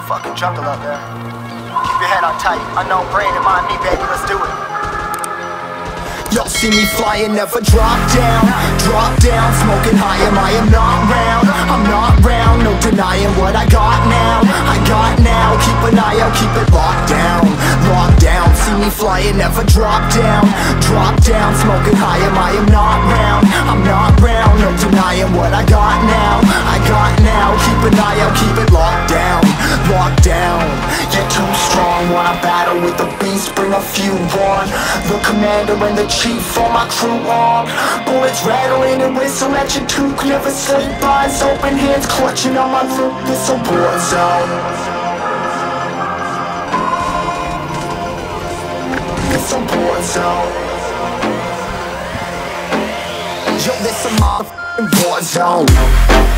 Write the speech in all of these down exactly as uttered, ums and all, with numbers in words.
fucking jungle out there. Keep your head on tight. Unknown brain and mind me, baby, let's do it. Y'all see me flying, never drop down. Drop down, smoking high, am I am not round. I'm not round, no denying what I got now. I got now, keep an eye out, keep it locked down. Locked down, see me flying, never drop down. Drop down, smoking high, am I am not round. I'm not round, no denying what I got now. I got now, keep an eye out, keep it locked down. Locked down, you're too strong. Wanna battle with the beast, bring a few on. The commander and the chief for my crew on. Bullets rattling and whistle at your toque. Never sleep, eyes open, hands clutching on my loop. It's a war zone. It's a war zone. Yo, this a motherfucking war zone.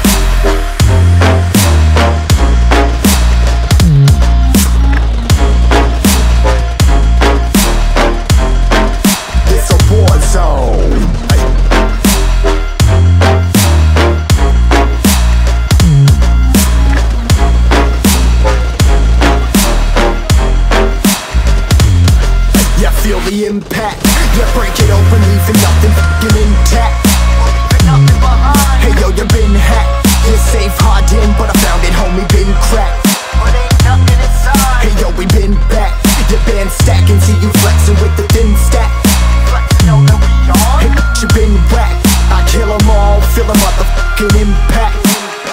Feel the impact, yeah, break it open, leaving nothing fucking intact. Hey yo, you been hacked, you're safe, hard in, but I found it, homie, been cracked. But ain't nothing inside. Hey yo, we been back, your band stacking, see you flexing with the thin stack. Flexing, know that we on. Hey, you been whacked, I kill them all, feel the motherfucking impact.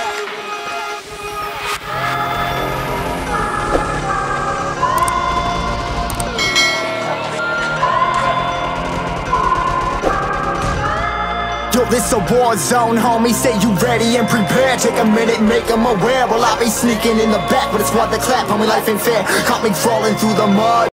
Yo, this a war zone, homie, say you ready and prepared. Take a minute, make them aware. Well, I be sneaking in the back, but it's what the clap, homie, life ain't fair. Caught me crawling through the mud.